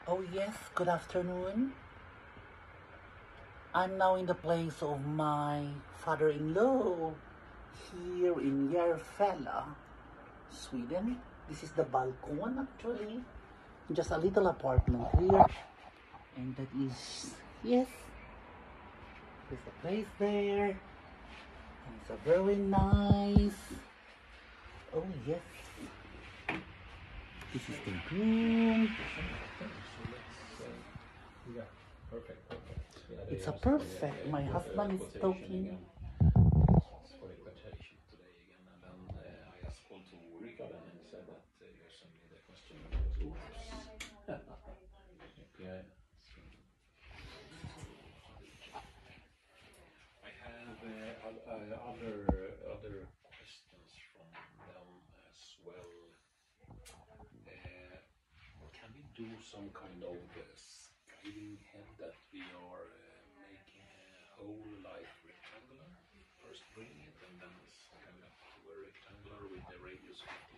Oh yes, good afternoon. I'm now in the place of my father-in-law here in Järfälla, Sweden. This is the balcony actually. Just a little apartment here. And that is, yes, there's a place there. And it's a very nice, oh yes. This is the room. Yeah, perfect. It's a perfect. My husband is talking. For the quotation today again, and then I just called to Rickard and said that you sent me the question. Yeah. I have other questions from them as well. Can we do some kind of scaling head that we are making a whole like rectangular? First bring it and then some kind of power rectangular with the radius 50